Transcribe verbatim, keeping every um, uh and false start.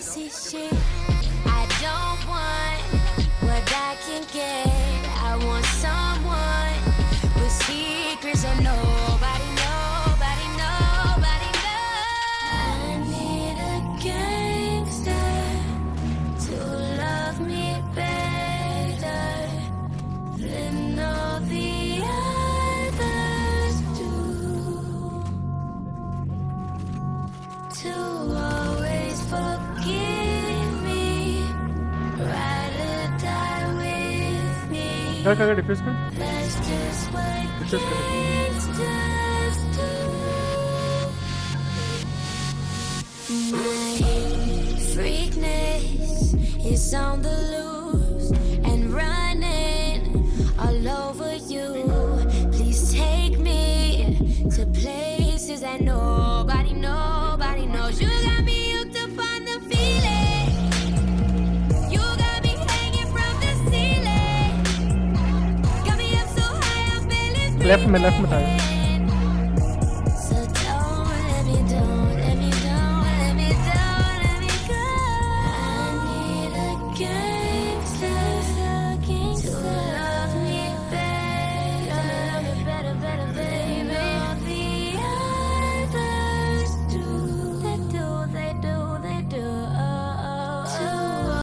see shit. I don't want what I can get. I want someone with secrets that nobody, nobody, nobody knows. I need a gangster to love me better than all the others do. To always forgive me, ride or die with me. क्या क्या defence कर? That's just what gangsters do. My freakness is on the loose and running all over you. Please take me to places that nobody, nobody knows. You got me hooked up on the feeling. You got me hanging from the ceiling. Got me up so high I'm feeling. Left में left में था.